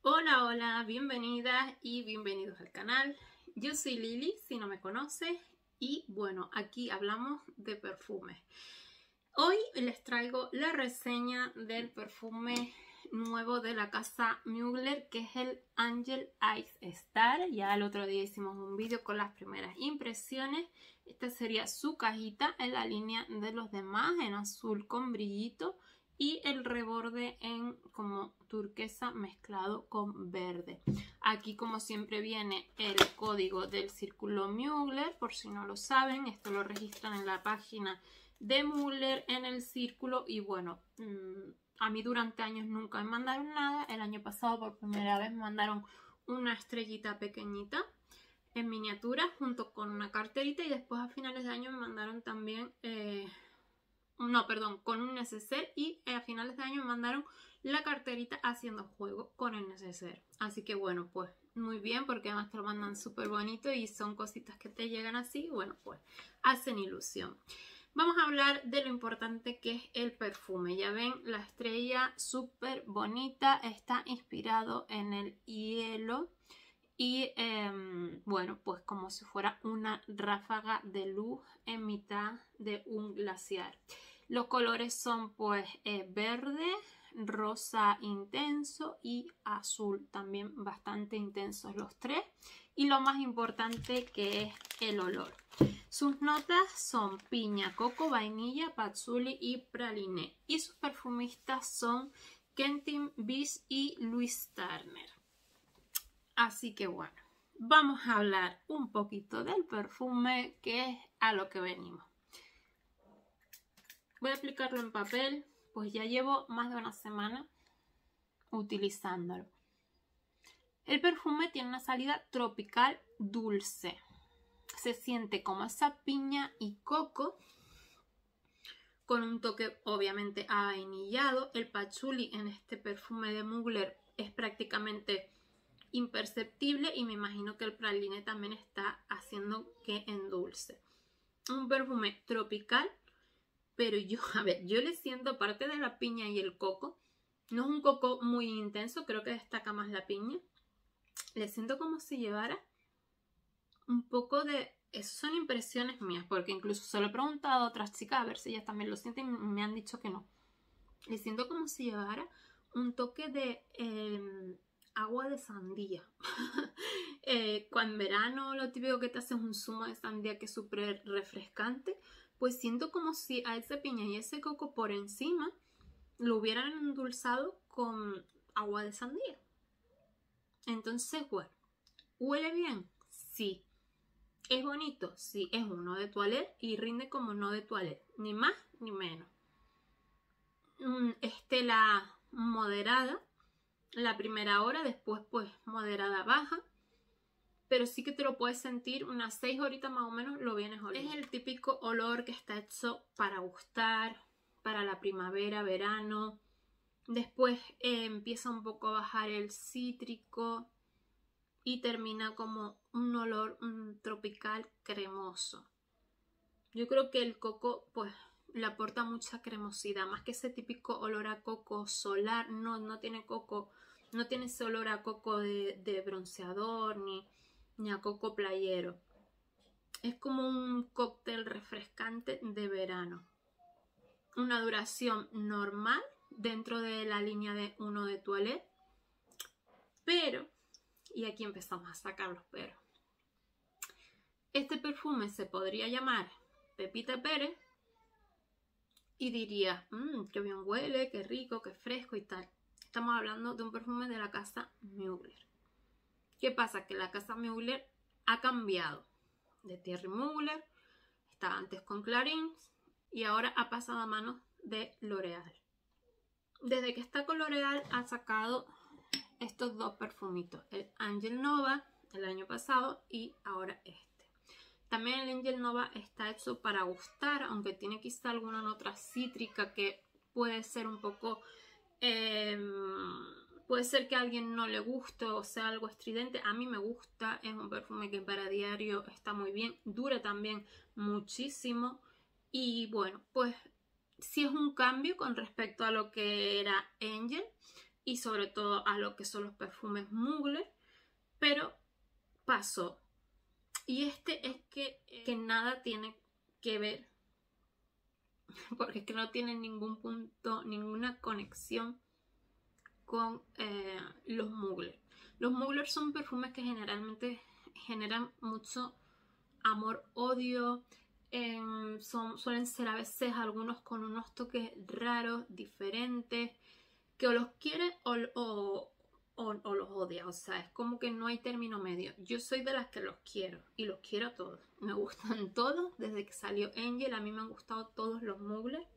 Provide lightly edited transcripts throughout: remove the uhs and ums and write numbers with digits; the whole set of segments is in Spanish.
Hola, hola, bienvenidas y bienvenidos al canal. Yo soy Lili, si no me conoces, y bueno, aquí hablamos de perfumes. Hoy les traigo la reseña del perfume nuevo de la casa Mugler, que es el Angel Ice Star. Ya el otro día hicimos un vídeo con las primeras impresiones. Esta sería su cajita en la línea de los demás, en azul con brillito, y el reborde en como turquesa mezclado con verde. Aquí, como siempre, viene el código del círculo Mugler, por si no lo saben. Esto lo registran en la página de Mugler en el círculo. Y bueno, a mí durante años nunca me mandaron nada. El año pasado por primera vez me mandaron una estrellita pequeñita en miniatura junto con una carterita, y después a finales de año me mandaron también con un neceser, y a finales de año me mandaron la carterita haciendo juego con el neceser. Así que bueno, pues muy bien, porque además te lo mandan súper bonito y son cositas que te llegan así. Bueno, pues hacen ilusión. Vamos a hablar de lo importante que es el perfume. Ya ven, la estrella súper bonita, está inspirado en el hielo. Y bueno, pues como si fuera una ráfaga de luz en mitad de un glaciar. Los colores son pues verde, rosa intenso y azul también bastante intensos los tres. Y lo más importante, que es el olor. Sus notas son piña, coco, vainilla, patchouli y praliné. Y sus perfumistas son Quentin Biss y Louis Turner. Así que bueno, vamos a hablar un poquito del perfume, que es a lo que venimos. Voy a aplicarlo en papel, pues ya llevo más de una semana utilizándolo. El perfume tiene una salida tropical dulce. Se siente como esa piña y coco, con un toque obviamente avainillado. El patchouli en este perfume de Mugler es prácticamente imperceptible, y me imagino que el praline también está haciendo que endulce. Un perfume tropical, pero yo le siento, aparte de la piña y el coco, no es un coco muy intenso, creo que destaca más la piña. Le siento como si llevara un poco de... Esas son impresiones mías, porque incluso se lo he preguntado a otras chicas a ver si ellas también lo sienten, y me han dicho que no. Le siento como si llevara un toque de agua de sandía. Cuando en verano lo típico que te haces un zumo de sandía que es súper refrescante, pues siento como si a esa piña y ese coco por encima lo hubieran endulzado con agua de sandía. Entonces, bueno, ¿huele bien? Sí. ¿Es bonito? Sí, es un eau de toilette y rinde como un eau de toilette, ni más ni menos. Estela moderada la primera hora, después pues moderada baja, pero sí que te lo puedes sentir unas 6 horitas más o menos, lo vienes oliendo. Es el típico olor que está hecho para gustar, para la primavera, verano. Después empieza un poco a bajar el cítrico y termina como un olor tropical cremoso. Yo creo que el coco pues le aporta mucha cremosidad, más que ese típico olor a coco solar. No tiene coco, no tiene ese olor a coco de bronceador ni a coco playero. Es como un cóctel refrescante de verano. Una duración normal dentro de la línea de uno de toilette, pero, y aquí empezamos a sacar los peros, este perfume se podría llamar Pepita Pérez y diría, qué bien huele, qué rico, qué fresco y tal. Estamos hablando de un perfume de la casa Mugler. ¿Qué pasa? Que la casa Mugler ha cambiado de Thierry Mugler, estaba antes con Clarins y ahora ha pasado a manos de L'Oréal. Desde que está con L'Oréal ha sacado estos dos perfumitos, el Angel Nova el año pasado y ahora este. También el Angel Nova está hecho para gustar, aunque tiene quizá alguna nota cítrica que puede ser un poco... puede ser que a alguien no le guste o sea algo estridente. A mí me gusta, es un perfume que para diario está muy bien, dura también muchísimo. Y bueno, pues sí es un cambio con respecto a lo que era Angel, y sobre todo a lo que son los perfumes Mugler, pero pasó. Y este es que nada tiene que ver, porque es que no tiene ningún punto, ninguna conexión con los Mugler. Los Mugler son perfumes que generalmente generan mucho amor-odio. Suelen ser a veces algunos con unos toques raros, diferentes, que o los quiere o los odia. O sea, es como que no hay término medio. Yo soy de las que los quiero y los quiero todos. Me gustan todos. Desde que salió Angel a mí me han gustado todos los Mugler.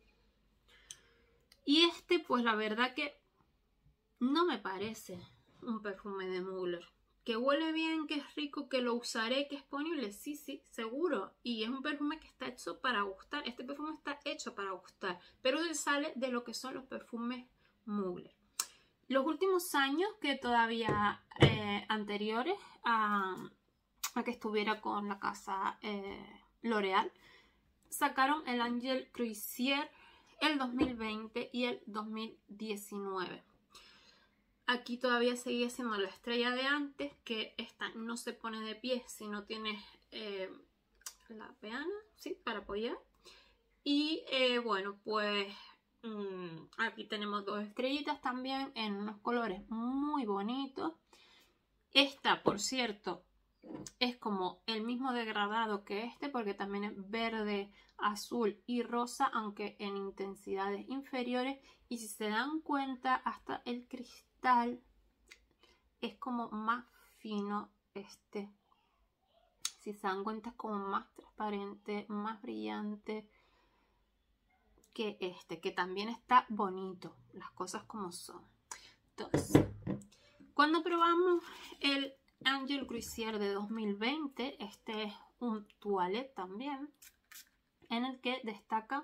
Y este, pues la verdad que no me parece un perfume de Mugler. Que huele bien, que es rico, que lo usaré, que es ponible, sí, seguro. Y es un perfume que está hecho para gustar. Este perfume está hecho para gustar, pero se sale de lo que son los perfumes Mugler. Los últimos años, que todavía anteriores a que estuviera con la casa L'Oréal, sacaron el Angel Cruisier el 2020 y el 2019. Aquí todavía seguía siendo la estrella de antes, que esta no se pone de pie si no tienes la peana, ¿sí? Para apoyar. Y bueno, pues aquí tenemos 2 estrellitas también en unos colores muy bonitos. Esta, por cierto, es como el mismo degradado que este, porque también es verde, azul y rosa, aunque en intensidades inferiores. Y si se dan cuenta, hasta el cristal es como más fino. Este, si se dan cuenta, es como más transparente, más brillante que este, que también está bonito, las cosas como son. Entonces, cuando probamos el Angel Cruisier de 2020, este es un toilette también, en el que destaca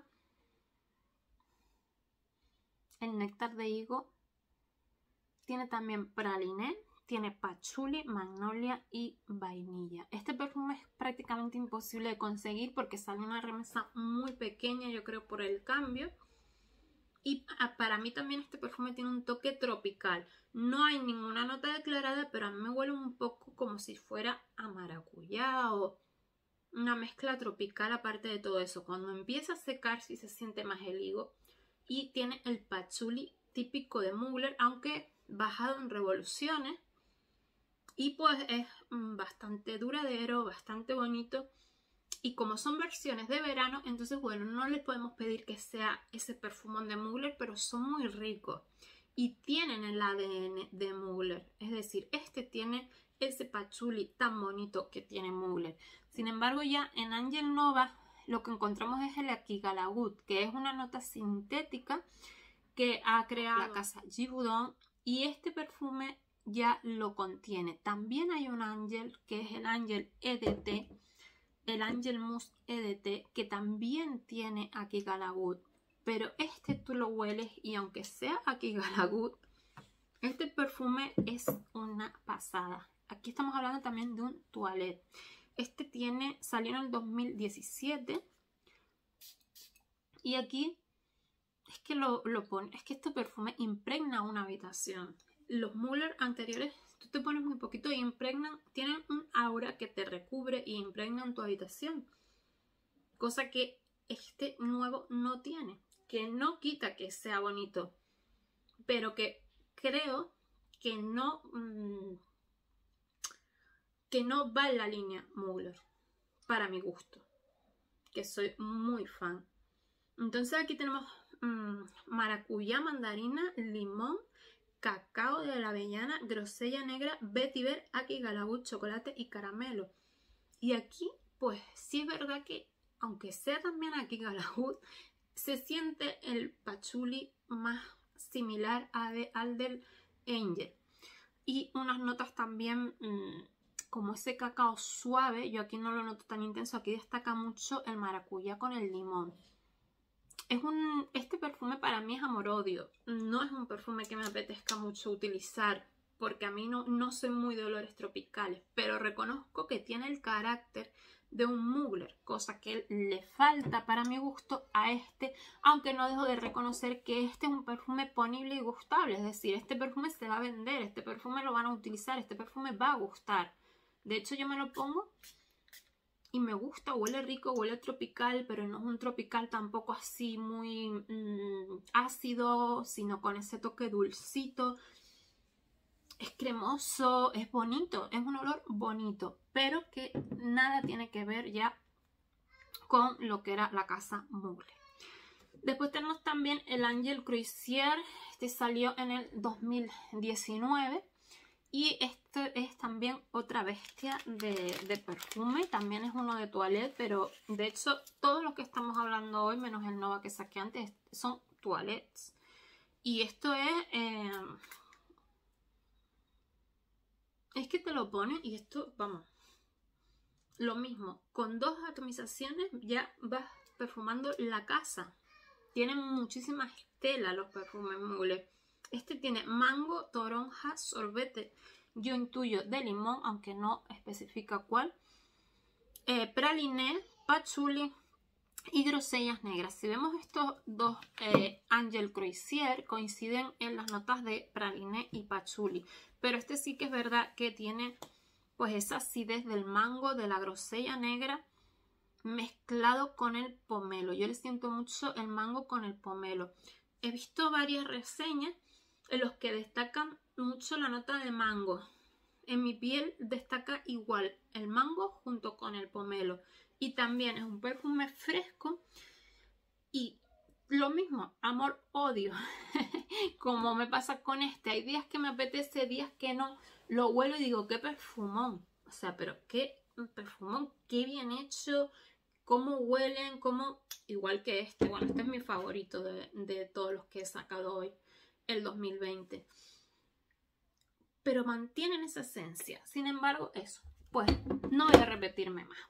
el néctar de higo. Tiene también praliné, tiene patchouli, magnolia y vainilla. Este perfume es prácticamente imposible de conseguir porque sale una remesa muy pequeña, yo creo, por el cambio. Y para mí también este perfume tiene un toque tropical. No hay ninguna nota declarada, pero a mí me huele un poco como si fuera a maracuyá o una mezcla tropical aparte de todo eso. Cuando empieza a secar sí se siente más el higo. Y tiene el patchouli típico de Mugler, aunque bajado en revoluciones. Y pues es bastante duradero, bastante bonito. Y como son versiones de verano, entonces bueno, no les podemos pedir que sea ese perfumón de Mugler, pero son muy ricos. Y tienen el ADN de Mugler. Es decir, este tiene ese patchouli tan bonito que tiene Mugler. Sin embargo, ya en Angel Nova lo que encontramos es el Akigalawood, que es una nota sintética que ha creado la casa Givaudan, y este perfume ya lo contiene. También hay un Angel que es el Angel EDT, el Angel Mousse EDT, que también tiene Akigalawood, pero este tú lo hueles y aunque sea Akigalawood, este perfume es una pasada. Aquí estamos hablando también de un toilette. Este salió en el 2017 y aquí es que es que este perfume impregna una habitación. Los Mugler anteriores, tú te pones muy poquito y impregnan, tienen un aura que te recubre y impregnan tu habitación. Cosa que este nuevo no tiene. Que no quita que sea bonito, pero que creo que no va en la línea Mugler, para mi gusto, que soy muy fan. Entonces aquí tenemos maracuyá, mandarina, limón, cacao de la avellana, grosella negra, vetiver, Akigalawood, chocolate y caramelo. Y aquí, pues sí es verdad que, aunque sea también Akigalawood, se siente el patchouli más similar al del Angel. Y unas notas también como ese cacao suave. Yo aquí no lo noto tan intenso. Aquí destaca mucho el maracuyá con el limón. Este perfume para mí es amor-odio. No es un perfume que me apetezca mucho utilizar porque a mí no soy muy de olores tropicales, pero reconozco que tiene el carácter de un Mugler, cosa que le falta para mi gusto a este, aunque no dejo de reconocer que este es un perfume ponible y gustable, es decir, este perfume se va a vender, este perfume lo van a utilizar, este perfume va a gustar. De hecho, yo me lo pongo y me gusta, huele rico, huele tropical, pero no es un tropical tampoco así muy ácido, sino con ese toque dulcito. Es cremoso, es bonito, es un olor bonito, pero que nada tiene que ver ya con lo que era la casa Mugler. Después tenemos también el Angel Cruisier, este salió en el 2019 y este es también otra bestia de perfume, también es uno de toilette, pero de hecho todos los que estamos hablando hoy, menos el Nova que saqué antes, son toilettes. Y esto es que te lo pones y esto, vamos, lo mismo, con 2 atomizaciones ya vas perfumando la casa. Tienen muchísimas estelas los perfumes Mugler. Este tiene mango, toronja, sorbete, yo intuyo de limón, aunque no especifica cuál, praliné, patchouli y grosellas negras. Si vemos estos dos Angel Cruisier, coinciden en las notas de praliné y patchouli, pero este sí que es verdad que tiene pues esa acidez del mango, de la grosella negra mezclado con el pomelo. Yo le siento mucho el mango con el pomelo. He visto varias reseñas en los que destacan mucho la nota de mango. En mi piel destaca igual el mango junto con el pomelo. Y también es un perfume fresco y lo mismo, amor-odio. Como me pasa con este. Hay días que me apetece, días que no. Lo huelo y digo, qué perfumón. O sea, pero qué perfumón, qué bien hecho. Cómo huelen, cómo... Igual que este. Bueno, este es mi favorito de todos los que he sacado hoy, el 2020. Pero mantienen esa esencia. Sin embargo, eso. Pues no voy a repetirme más.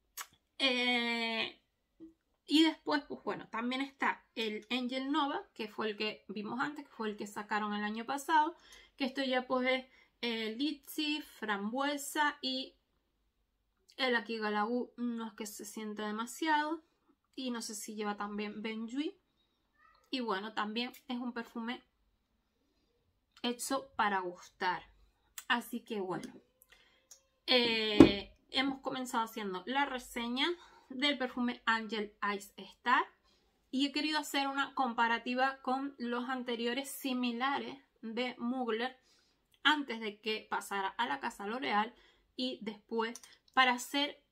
Y después, pues bueno, también está el Angel Nova, que fue el que vimos antes, que fue el que sacaron el año pasado, que esto ya pues es litchi, frambuesa y el Aki Galagú no es que se sienta demasiado y no sé si lleva también Benjuí. Y bueno, también es un perfume hecho para gustar. Así que bueno, hemos comenzado haciendo la reseña del perfume Angel Ice Star y he querido hacer una comparativa con los anteriores similares de Mugler antes de que pasara a la casa L'Oréal y después, para hacer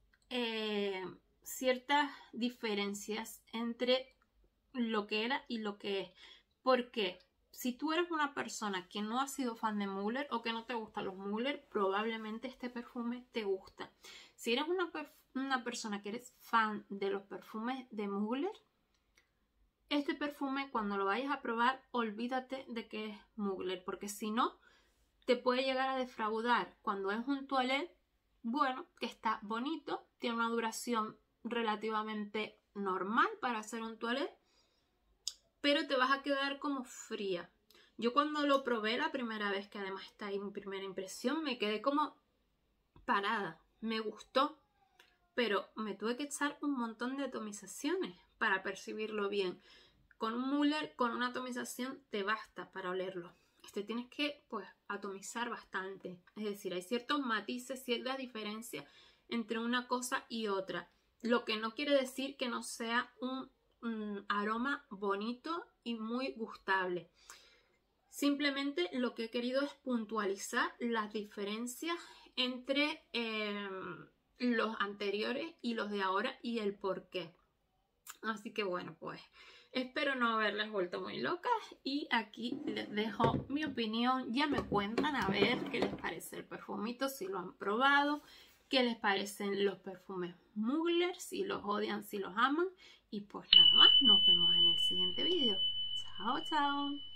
ciertas diferencias entre lo que era y lo que es. Porque si tú eres una persona que no ha sido fan de Mugler o que no te gustan los Mugler, probablemente este perfume te gusta. Si eres una persona que eres fan de los perfumes de Mugler, este perfume cuando lo vayas a probar, olvídate de que es Mugler, porque si no, te puede llegar a defraudar. Cuando es un toilette, bueno, que está bonito, tiene una duración relativamente normal para hacer un toilette, pero te vas a quedar como fría. Yo cuando lo probé la primera vez, que además está ahí mi primera impresión, me quedé como parada. Me gustó, pero me tuve que echar un montón de atomizaciones para percibirlo bien. Con un Mugler, con una atomización te basta para olerlo. Tienes que pues atomizar bastante. Es decir, hay ciertos matices, ciertas diferencias entre una cosa y otra. Lo que no quiere decir que no sea un aroma bonito y muy gustable. Simplemente lo que he querido es puntualizar las diferencias entre los anteriores y los de ahora y el por qué. Así que bueno, pues espero no haberles vuelto muy locas y aquí les dejo mi opinión. Ya me cuentan a ver qué les parece el perfumito, si lo han probado, qué les parecen los perfumes Mugler, si los odian, si los aman. Y pues nada más, nos vemos en el siguiente vídeo. Chao, chao.